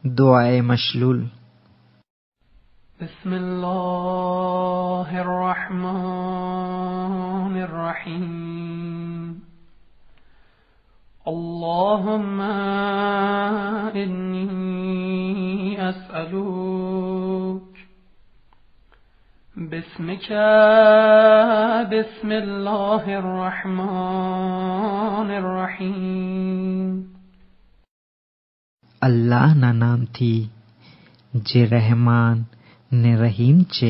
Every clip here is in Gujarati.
दुआए मशलूल। बिस्मिल्लाहिर्रहमानिर्रहीम। अल्लाहुम्मा इन्नी अस्अलुक बिस्मिका बिस्मिल्लाहिर्रहमानिर्रहीम। અલ્લાહના નામથી જે રહેમાન ને રહીમ છે।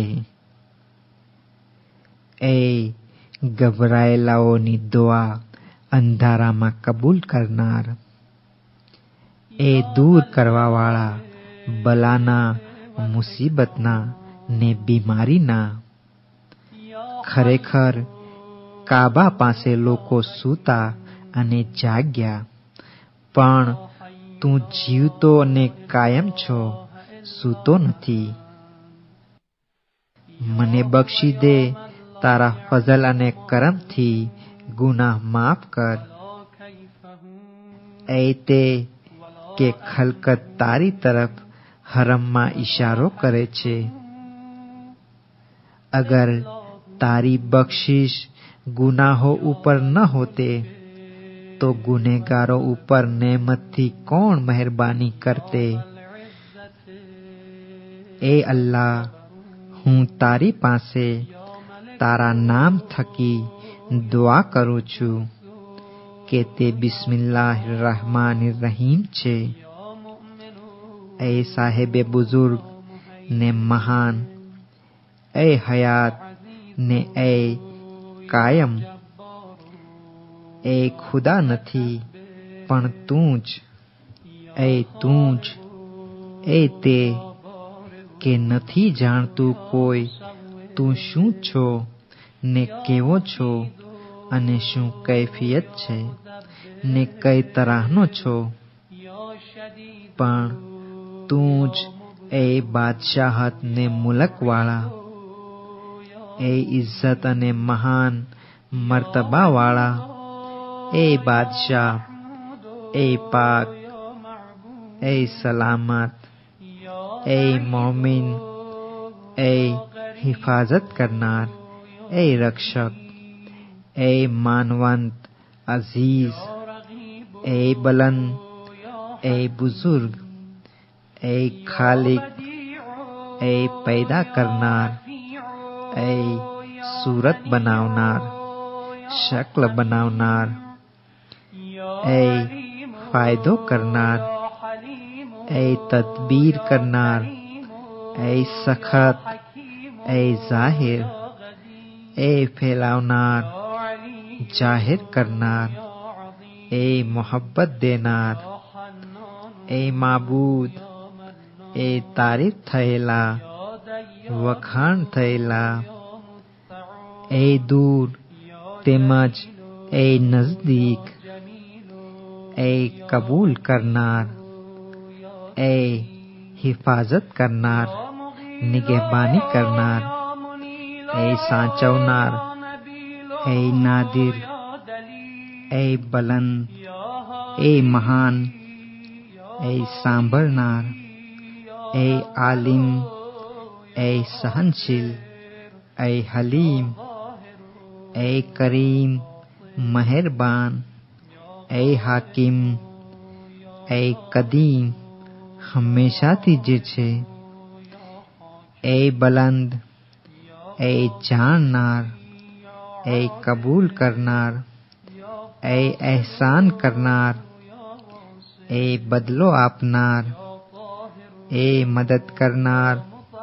એ ગભરાયેલાઓની દુઆ અંધારામાં કબૂલ કરનાર, એ દૂર કરવાવાળા બલાના, મુસીબતના ને બીમારીના। ખરેખર કાબા પાસે લોકો સૂતા અને જાગ્યા, પણ તું જીવતો અને કાયમ છો, સૂતો નથી। મને બક્ષી દે તારા ફઝલ અને કરમથી, ગુનાહ માફ કર। એ તે કે ખલકત તારી તરફ હરમમાં ઇશારો કરે છે। અગર તારી બક્ષિશ ગુનાહો ઉપર ન હોતે તો ગુનેગારો ઉપર નેમતથી કોણ મહેરબાની કરતે। એ અલ્લાહ, હું તારી પાસે તારા નામ થકી દુઆ કરું છું કે તે બિસ્મિલ્લાહિર્રહમાનિર્રહીમ છે। એ સાહેબે બુઝુર્ગ ને મહાન, એ હયાત ને એ કાયમ। એ ખુદા નથી પણ તું જ, એ તું જ, એ તે કે નથી જાણતું કોઈ તું શું છો ને કેવો છો અને શું કૈફિયત છે ને કઈ તરાહનો છો। પણ તું જ એ બાદશાહત ને મુલકવાળા, એ ઇઝ્ઝત અને મહાન મર્તબાવાળા। એ બાદશાહ, એ પાક, એ સલામત, એ મોમિન, એ હિફાજત કરનાર, એ રક્ષક, એ માનવંત, અઝીઝ, એ બલંદ, એ બુઝુર્ગ, એ ખાલિક, એ પૈદા કરનાર, એ सूरत बनावनार, शक्ल बनावनार, ए फायदो करनार, ए तदबीर करनार, ए सखत, ए जाहिर, ए फैलावनार, जाहिर करनार, ए मोहब्बत देनार, ए माबूद, ए तारीफ थयेला, वखाण थयेला, ए दूर તેમજ એ નજદીક, એ કબૂલ કરનાર, એ હિફાજત કરનાર, નિગહબાની કરનાર, એ સાચવનાર, એ નાદિર, એ બલંદ, એ મહાન, એ સાંભળનાર, એ આલિમ, એ સહનશીલ, એ હલીમ, ए करीम मेहरबान, ए हाकिम, ए कदीम हमेशाથી જે છે, ए बुलंद, ए जाननार, ए कबूल करनार, ए एहसान करनार, ए बदलो आपनार, ए मदद करनार,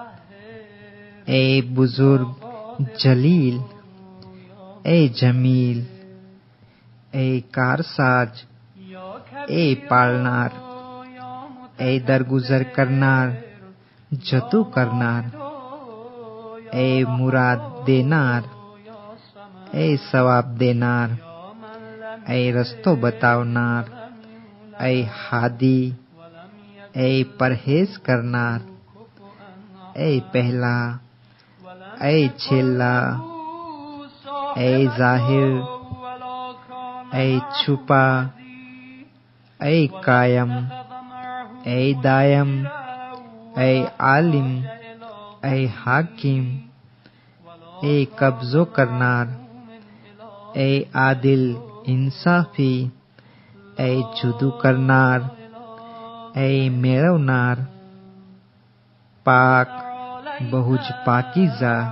ए बुजुर्ग जलील, ए जमील, ए कारसाज, ए पालनार, ए दरगुजर करनार, जतू करनार, ए मुराद देनार, ए सवाब देनार, ए रस्तो बतावनार, ए हादी, ए परहेज करनार, ए पहला, ए छेला, ए जाहिर, ए छुपा, ए कायम, એ દાયમ, એ આલિમ, એ હાકીમ, એ કબજો કરનાર, એ આદિલ ઇન્સાફી, એ જુદું કરનાર, એ મેળવનાર, પાક, બહુ જ પાકીઝા,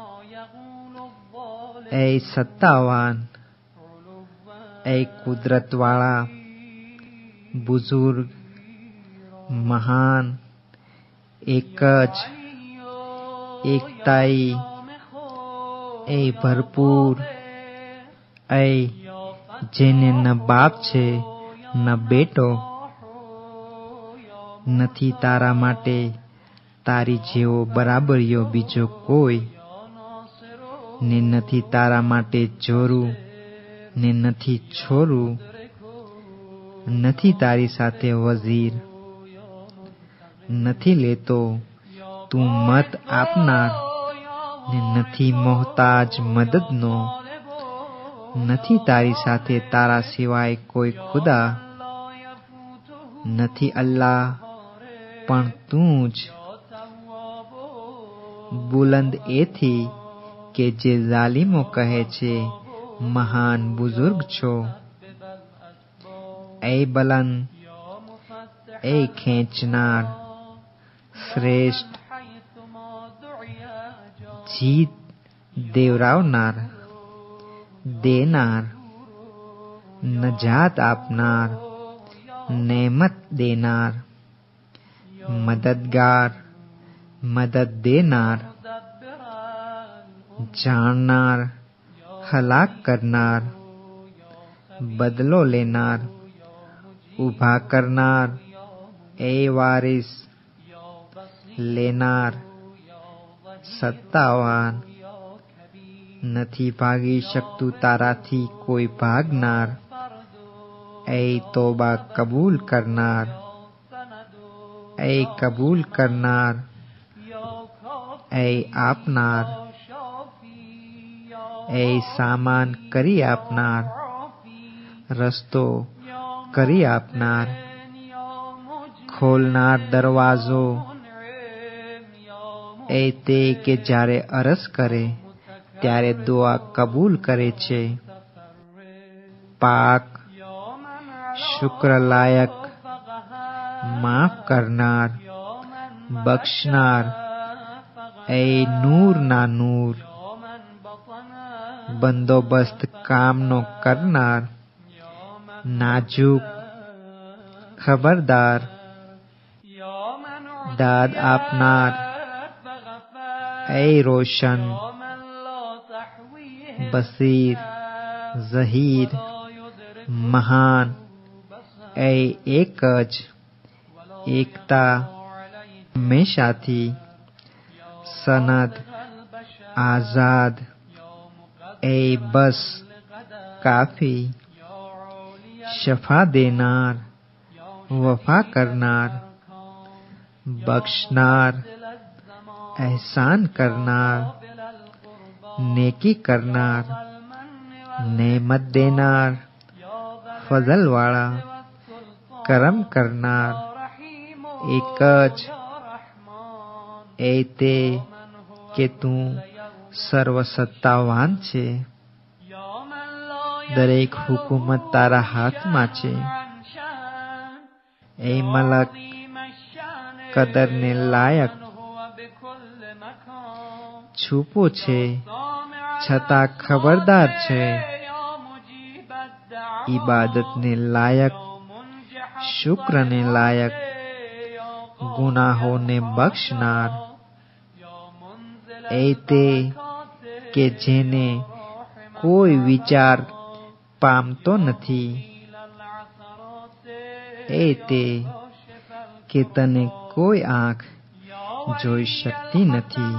એ સત્તાવાન, એ કુદરતવાળા, બુઝુર્ગ, મહાન, એક જ, એકતાઈ, એ ભરપૂર, એ જેને ન બાપ છે ન બેટો, નથી તારા માટે તારી જેવો બરાબરીયો બીજો કોઈ, ને નથી તારા માટે જોરું ને નથી છોરું, નથી તારી સાથે વઝીર, નથી લેતો તું મત આપનાર, ને નથી મોહતાજ મદદનો, નથી તારી સાથે તારા સિવાય કોઈ ખુદા, નથી અલ્લાહ પણ તું જ. બુલંદ એથી કે જે ઝાલિમો કહે છે મહાન બુઝુર્ગ છો. એ બલંદ, એ ખેંચનાર, શ્રેષ્ઠ, જીત દેવરાવનાર, દેનાર, નજાત આપનાર, નેમત દેનાર, મદદગાર, મદદ દેનાર, જાણનાર, હલાક કરનાર, બદલો લેનાર, ઊભા કરનાર, એ વારિસ, લેનાર, સત્તાવાન, નથી ભાગી શકતું તારાથી કોઈ ભાગનાર, એ તોબા કબૂલ કરનાર, એ કબૂલ કરનાર, એ આપનાર, એ સામાન કરી આપનાર, રસ્તો કરી આપનાર, ખોલનાર દરવાજો, એ તે કે જ્યારે અરજ કરે ત્યારે દુઆ કબૂલ કરે છે. પાક, શુક્ર લાયક, માફ કરનાર, બક્ષનાર, એ નૂર ના નૂર, બંદોબસ્ત કામનો કરનાર, નાજુક, ખબરદાર, દાદ આપનાર, એ રોશન, બસીર, ઝહીર, મહાન, એ એક જ, એકતા, હંમેશાથી, સનદ, આઝાદ, એ બસ, કાફી, શફા દેનાર, વફા કરનાર, બક્ષનાર, એહસાન કરનાર, નેકી કરનાર, નેમત દેનાર, ફઝલવાળા, કરમ કરનાર, એક જ, એ તે કે તું સર્વસત્તાવાન છે. દરેક હુકુમત તારા હાથમાં છે. એ મલક, કદરને લાયક, છુપો છે છતાં ખબરદાર છે. ઇબાદતને લાયક, શુક્રને લાયક, ગુનાહોને બક્ષનાર, એ તે કે જેને કોઈ વિચાર પામતો નથી, એ તે કે તને કોઈ આંખ જોઈ શકતી નથી.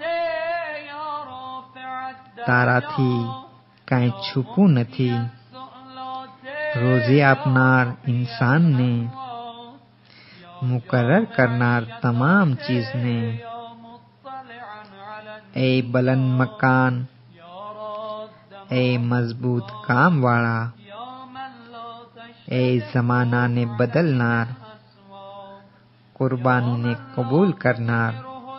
તારાથી કાંઈ છુપું નથી. રોઝી આપનાર ઇન્સાનને, મુકર્રર કરનાર તમામ ચીજને, એ બલંદ મકાન, એ મજબૂત કામવાળા, એ જમાનાને બદલનાર, કુરબાનીને કબૂલ કરનાર,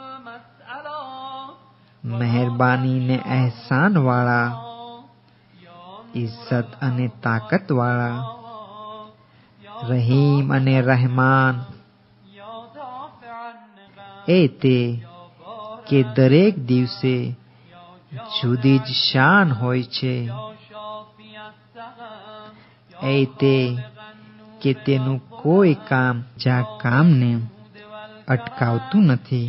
મહેરબાનીને અહેસાન વાળા, ઇજ્જત અને તાકાત વાળા, રહીમ અને રહેમાન, એ તે કે દરેક દિવસે જુદી જ શાન હોય છે, એ તે કે તેનું કોઈ કામ જા કામને અટકાવતું નથી,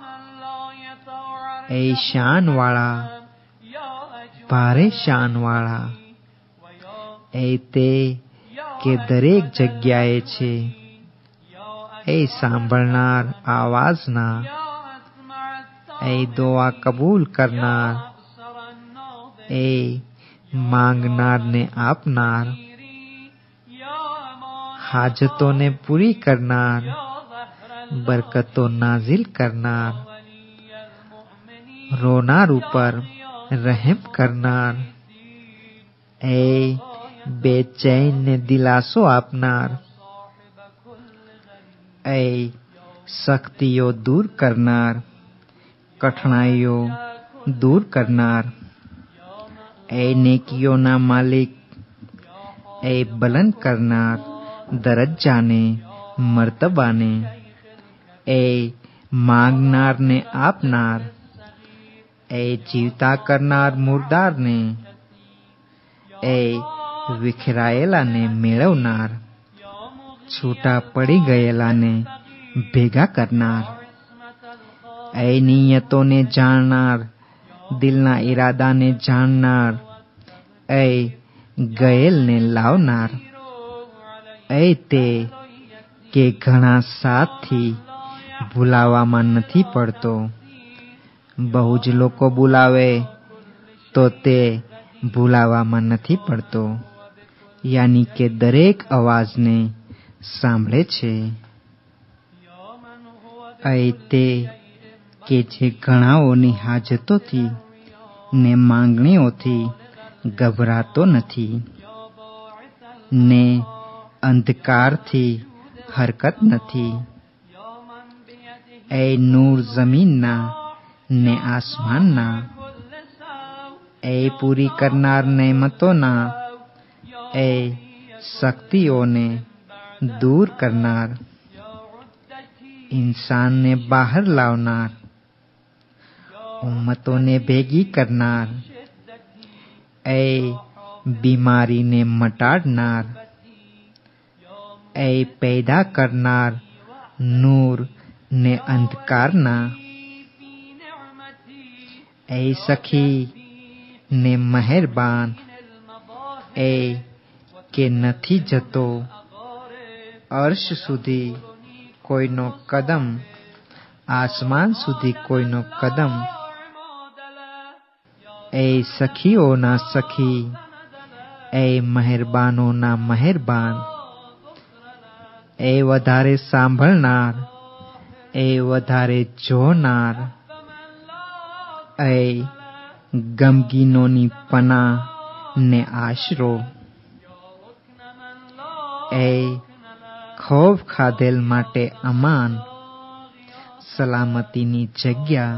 એ શાન વાળા, ભારે શાન વાળા, એ તે કે દરેક જગ્યાએ છે, એ સાંભળનાર આવાજના, એ દુઆ કબૂલ કરનાર, એ માંગનારને આપનાર, હાજતોને પૂરી કરનાર, બરકતો નાઝિલ કરનાર, રોનાર ઉપર રહેમ કરનાર, એ બેચૈનને દિલાસો આપનાર, એ સખ્તીઓ દૂર કરનાર, કઠણાઈઓ દૂર કરનાર, એ નેકીઓના માલિક, એ બલંદ કરનાર દરજ્જાને, મર્તબાને, એ માંગનારને આપનાર, એ જીવતા કરનાર મુર્દારને, એ વિખરાયેલાને મેળવનાર, છૂટા પડી ગયેલાને ભેગા કરનાર, એ નિયતોને જાણનાર, દિલના ઈરાદાને જાણનાર, એ ગયેલને લાવનાર, એ તે કે ઘણા સાથથી ભૂલાવામાં નથી પડતો, બહુ જ લોકો બોલાવે તો તે ભૂલાવામાં નથી પડતો, યાની કે દરેક અવાજને સાંભળે છે, એ તે કે જે ઘણાઓની હાજતોથી ને માંગણીઓથી ગભરાતો નથી, ને અંધકારથી હરકત નથી, એ નૂર જમીનના ને આસમાનના, એ પૂરી કરનાર નેમતોના, એ શક્તિઓને દૂર કરનાર, ઇન્સાનને બહાર લાવનાર, ઉમ્મતોને ભેગી કરનાર, એ બીમારીને મટાડનાર, એ પેદા કરનાર નૂર ને અંધકારના, એ સખી ને મહેરબાન, એ કે નથી જતો અર્શ સુધી કોઈનો કદમ, આસમાન સુધી કોઈનો કદમ, એ સખીઓના સખી, એ મહેરબાનોના મહેરબાન, એ વધારે સાંભળનાર, એ વધારે જોનાર, એ ગમગીનોની પનાહ ને આશરો, એ ખોફ ખાધેલ માટે અમાન, સલામતીની જગ્યા,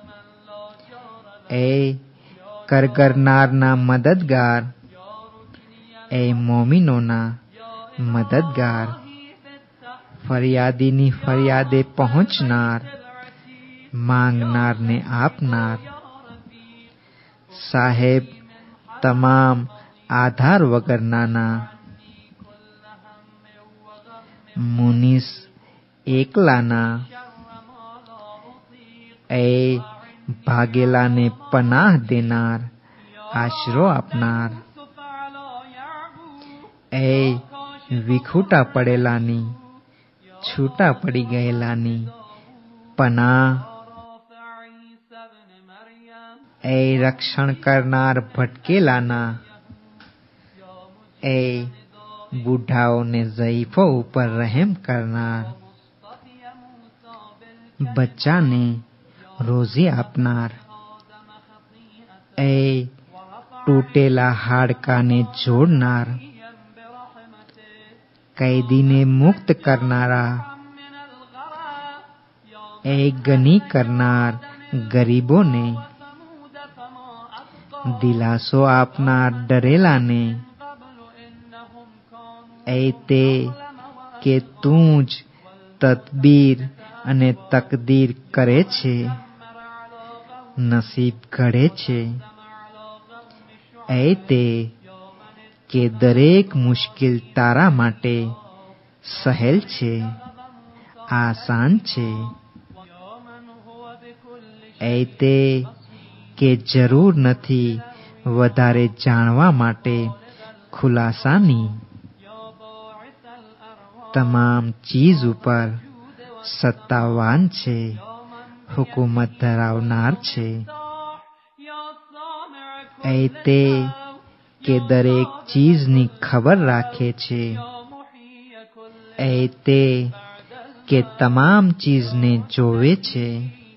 એ કરગરનારના મદદગાર, એ મોમિનોના મદદગાર, ફરિયાદીની ફરિયાદે પહોંચનાર, માંગનારને આપનાર, સાહેબ તમામ આધાર વગરનાના, મુનીસ એકલાના, એ ભાગેલાને પનાહ દેનાર, આશરો આપનાર, એ વિખૂટા પડેલાની, છૂટા પડી ગયેલાની પનાહ, એ રક્ષણ કરનાર ભટકેલાના, એ બુઢાઓને ઝઈફો ઉપર રહેમ કરનાર, બચ્ચાને રોઝી આપનાર, એ તૂટેલા હાડકાને જોડનાર, कैदी ने मुक्त करनारा, એ ગની કરનાર ગરીબોને, દિલાસો આપનાર ડરેલાને, એ તે કે તું જ તદબીર અને તકદીર કરે છે, નસીબ ઘડે છે. એ તે કે દરેક મુશ્કેલ તારા માટે સહેલ છે, આસાન છે. એ તે કે જરૂર નથી વધારે જાણવા માટે ખુલાસાની, તમામ ચીજ ઉપર સત્તાવાન છે, હુકુમત ધરાવનાર છે. એ તે કે દરેક ચીજની ખબર રાખે છે. એ તે કે તમામ ચીજને જોવે છે.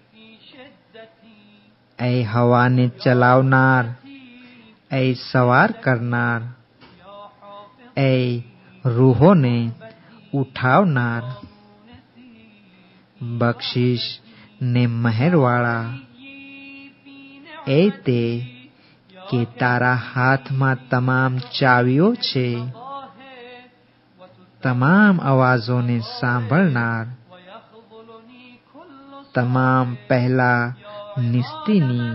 એ હવાને ચલાવનાર, એ સવાર કરનાર, એ રૂહોને ઉઠાવનાર, બક્ષિસ ને મહેરવાળા. એ તે કે તારા હાથમાં તમામ ચાવીઓ છે, તમામ અવાજોને સાંભળનાર, તમામ પહેલા નિસ્તીની,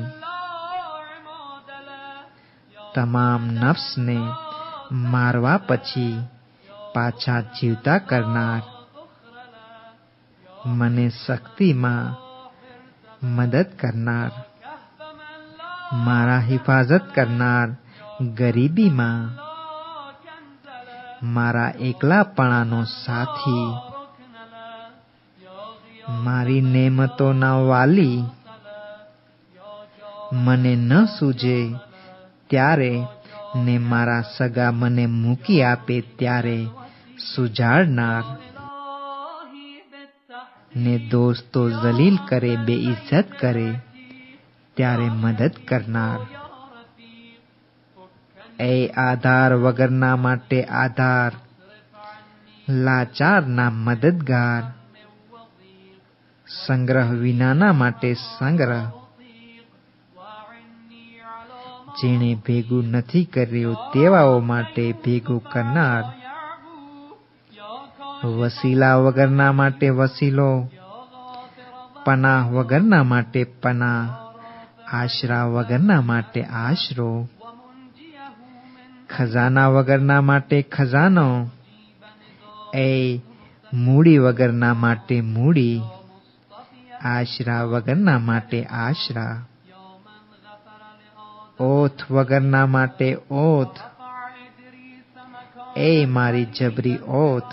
તમામ નફ્સને મારવા પછી પાછા જીવતા કરનાર, મને શક્તિમાં મદદ કરનાર, મારા હિફાજત કરનાર ગરીબીમાં, મારા એકલાપણાનો સાથી, મારી નેમતોના વાલી, મને ન સૂજે ત્યારે ને મારા સગા મને મૂકી આપે ત્યારે સુજાડનાર, ને દોસ્તો જલીલ કરે બેઇજ્જત કરે ત્યારે મદદ કરનાર. એ આધાર વગરના માટે આધાર, લાચારના મદદગાર, સંગ્રહ વિનાના માટે સંગ્રહ, જેણે ભેગું નથી કર્યું તેવાઓ માટે ભેગું કરનાર, વસીલા વગરના માટે વસીલો, પનાહ વગરના માટે પનાહ, આશરા વગરના માટે આશરો, ખજાના વગરના માટે ખજાનો, એ મૂડી વગરના માટે મૂડી, આશરા વગરના માટે આશરા, ઓથ વગરના માટે ઓથ, એ મારી જબરી ઓથ,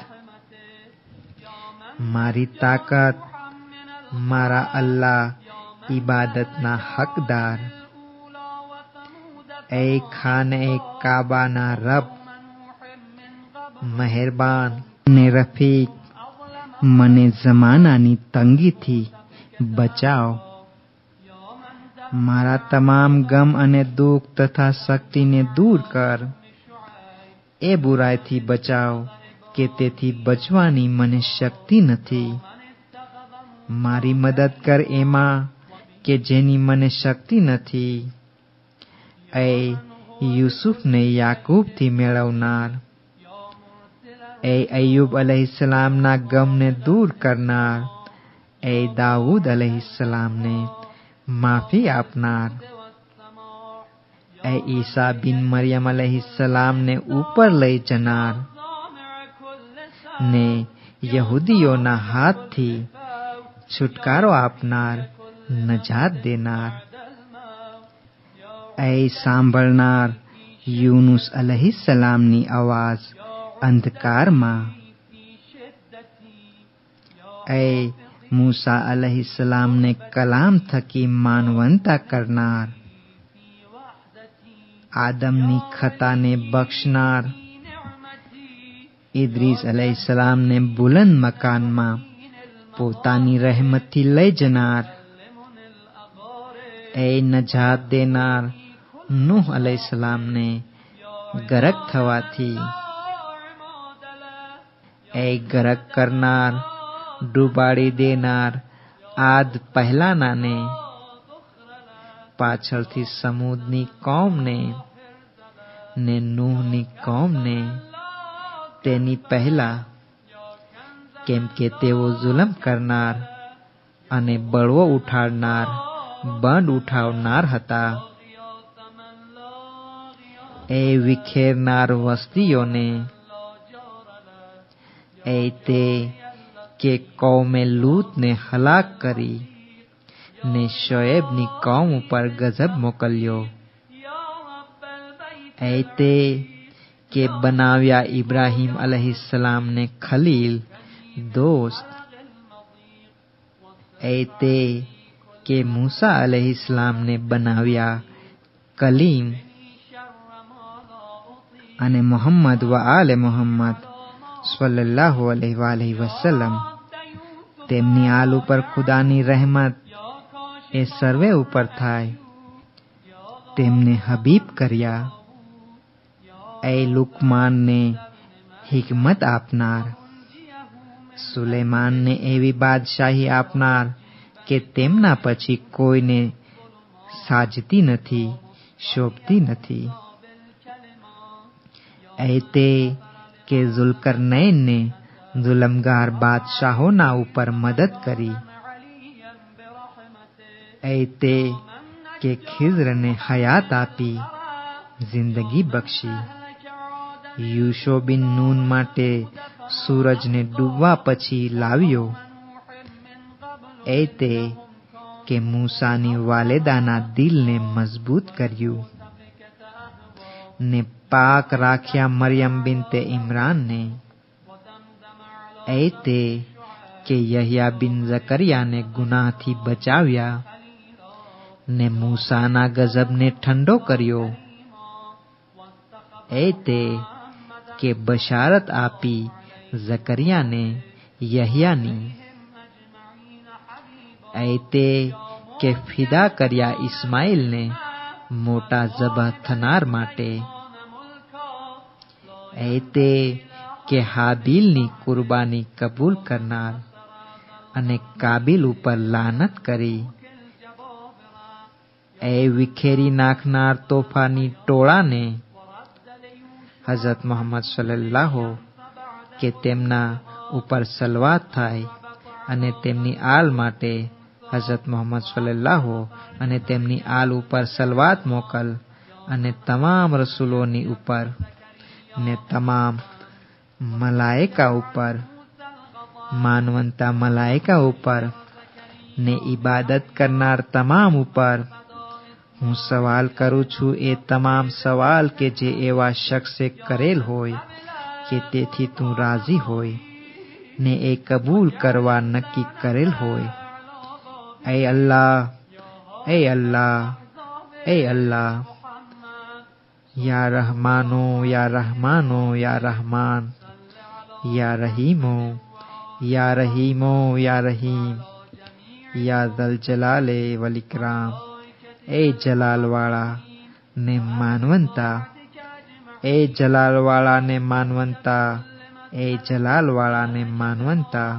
મારી તાકાત, મારા અલ્લાહ ઇબાદતના હકદાર. એ ખાને કાબાના રબ, મહેરબાન ને રફીક, મને જમાનાની તંગીથી બચાવ. મારા તમામ ગમ અને દુઃખ તથા શક્તિને દૂર કર. એ બુરાઈથી બચાવ કે તેથી બચવાની મને શક્તિ નથી. મારી મદદ કર એમાં કે જેની મને શક્તિ નથી. એ યુસુફને યાકૂબથી મેળવનાર, એ અય્યુબ અલૈહિસ્સલામના ગમને દૂર કરનાર, એ દાઉદ અલૈહિસ્સલામને માફી આપનાર, એ ઈસા બિન મરિયમ અલૈહિસ્સલામને ઉપર લઈ જનાર, ને યહૂદીઓના હાથથી છુટકારો આપનાર, નજાત દેનાર. એ સાંભળનાર યુનુસ અલૈહિસ્સલામની અવાજ અંધકારમાં, એ મૂસા અલૈહિસ્સલામને કલામ થકી માનવંતા કરનાર, આદમની ખતાને બક્ષનાર, ઇદ્રીસ અલૈહિસ્સલામને બુલંદ મકાનમાં પોતાની રહેમતથી લઈ જનાર, એ નજાત દેનાર નૂહ અલૈહિસ્સલામને ગરક થવાથી, એ ગરક કરનાર, ડૂબાડી દેનાર આદ પહેલાનાને, પાછળથી સમૂદની કોમને ને નૂહની કોમને તેની પહેલા, કેમ કે તેઓ જુલમ કરનાર અને બળવો ઉઠાડનાર, બંધ ઉઠાવનાર હતા. એ વિખેરનાર વસ્તીઓને, એ તે કે કૌમે લૂતને હલાક કરી ને શોએબની કૌમ ઉપર ગજબ મોકલ્યો. એ તે કે બનાવ્યા ઇબ્રાહીમ અલૈહિસ્સલામને ખલીલ, દોસ્ત. એ તે કે મૂસા અલૈહિસ્સલામને બનાવ્યા કલીમ, અને મોહમ્મદ વ આલે મોહમ્મદ સલ્લલ્લાહુ અલૈહિ વસલ્લમ તેમની આલ ઉપર ખુદાની રહેમત એ સર્વે ઉપર થાય, તેમને હબીબ કર્યા. એ લુકમાનને હિકમત આપનાર, સુલેમાનને એવી બાદશાહી આપનાર કે તેમના પછી કોઈને સાજતી નથી, શોભતી નથી. એ તે કે ઝુલ્કરનૈનને જુલમગાર બાદશાહોના ઉપર મદદ કરી. એ તે કે ખિઝરને હયાત આપી, જિંદગી બક્ષી. યુશો બિન નૂન માટે સૂરજને ડૂબવા પછી લાવ્યો. એ તે કે મૂસાની વાલિદાના દિલને મજબૂત કર્યું ને પાક રાખ્યા મરિયમ બિનતે ઇમરાનને. એ તે કે યહ્યા બિન ઝકરિયાને ગુનાહથી બચાવ્યા ને મૂસાના ગજબને ઠંડો કર્યો. એ તે કે બશારત આપી ઝકરિયાને યહ્યાની. એ તે કે ફિદા કર્યા ઇસ્માઇલને મોટા ઝબહ થનાર માટે. એ તે કે હાબીલની કુરબાની કબૂલ કરનાર અને કાબિલ ઉપર લાનત કરી. એ વિખેરી નાખનાર તોફાની ટોળાને, હઝરત મોહમ્મદ સલ્લલ્લાહુ કે તેમના ઉપર સલવાત થાય અને તેમની આલ માટે હઝરત મોહમ્મદ સલ્લલ્લાહુ અને તેમની આલ ઉપર સલવાત મોકલ, અને તમામ રસૂલોની ઉપર ને તમામ મલાયકા ઉપર, માનવંતા મલાયકા ઉપર ને ઇબાદત કરનાર તમામ ઉપર. હું સવાલ કરું છું એ તમામ સવાલ કે જે એવા શખ્સે કરેલ હોય કે તેથી તું રાજી હોય ને એ કબૂલ કરવા નક્કી કરેલ હોય. એ અલ્લાહ, એ અલ્લાહ, એ અલ્લાહ. યા રહમાનો, યા રહમાનો, યા રહમાન. યા રહીમો, યા રહીમો, યા રહીમ. યા ઝલ જલાલે વલ ઇકરામ. એ જલાલવાળા ને માનવંતા, એ જલાલવાળા ને માનવંતા, એ જલાલવાળા ને માનવંતા.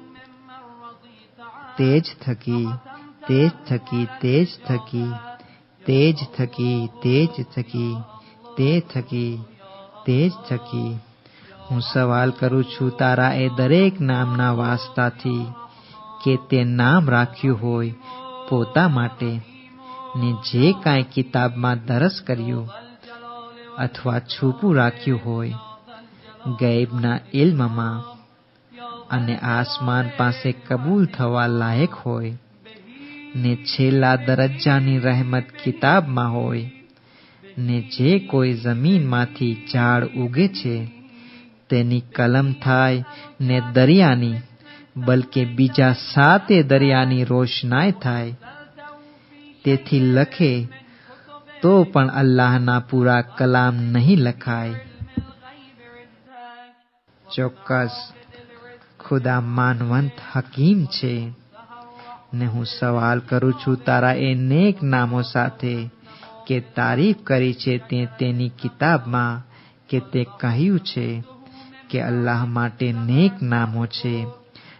તેજ થકી, તેજ થકી, તેજ થકી, તેજ થકી, તેજ થકી, તે થકી, તેજ થકી. હું સવાલ કરું છું તારા એ દરેક નામના વાસ્તાથી કે તે નામ રાખ્યું હોય પોતા માટે ને જે કાંઈ કિતાબમાં દરસ કર્યું અથવા છૂપું રાખ્યું હોય ગૈબના ઇલ્મમાં અને આસમાન પાસે કબૂલ થવા લાયક હોય ને છેલ્લા દરજ્જાની રહેમત કિતાબમાં હોય ને જે કોઈ જમીનમાંથી ઝાડ ઉગે છે તેની કલમ થાય ને દરિયાની બલકે બીજા 7 દરિયાની રોશનાઈ થાય. તેથી લખે તો પણ અલ્લાહના પૂરા કલામ નહીં લખાય. ચોક્કસ ખુદા માનવંત હકીમ છે ને હું સવાલ કરું છું તારા એ નેક નામો સાથે કે તારીફ કરી છે તે તેની કિતાબમાં કે તે કહ્યું છે કે અલ્લાહ માટે નેક નામો છે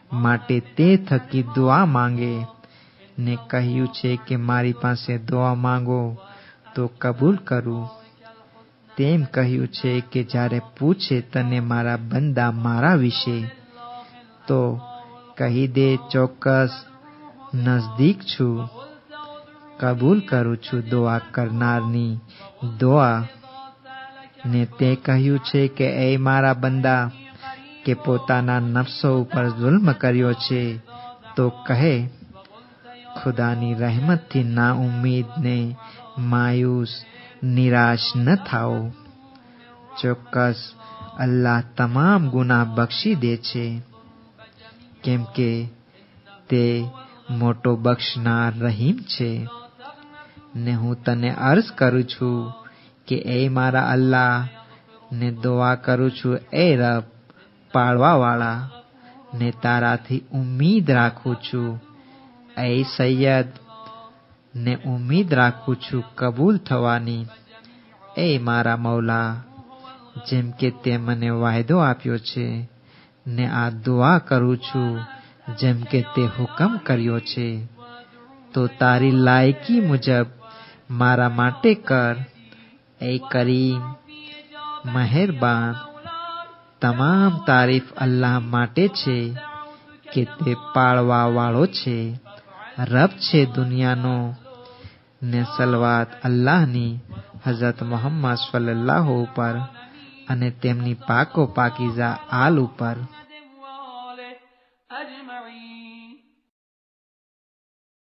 માટે તે થકી દુઆ માંગે ને કહ્યું છે કે મારી પાસે દુઆ માંગો તો કબૂલ કરું. તેમ કહ્યું છે કે જ્યારે પૂછે તને મારા બંદા મારા વિશે તો કહી દે ચોક્કસ નજદીક છું, કબૂલ કરું છું દુઆ કરનારની દુઆ. ને તે કહ્યું છે કે એ મારા બંદા કે પોતાના નફસો ઉપર જુલ્મ કર્યો છે તો કહે ખુદાની રહેમતથી ના ઉમ્મીદ ને માયુસ નિરાશ ન થાઓ. ચોક્કસ અલ્લાહ તમામ ગુનાહ બક્ષી દે છે, કેમ કે તે મોટો બક્ષનાર રહીમ છે. ને હું તને અર્જ કરું છું કે એ મારા અલ્લાહ ને દુઆ કરું છું એ રબ પાળવાવાળા ને તારાથી ઉમ્મીદ રાખું છું એ સૈયદ ને ઉમ્મીદ રાખું છું કબૂલ થવાની એ મારા મૌલા, જેમ કે તે મને વાયદો આપ્યો છે. ને આ દુઆ કરું છું જેમ કે તે હુકમ કર્યો છે. તો તારી લાયકી મુજબ મારા માટે કર એ કરીમ મહેરબાન. તમામ તારીફ અલ્લાહ માટે છે કે તે પાળવા વાળો છે, રબ છે દુનિયાનો. ને સલવાત અલ્લાહની હઝરત મુહમ્મદ સલ્લલ્લાહુ ઉપર અને તેમની પાકો પાકીઝા આલ ઉપર.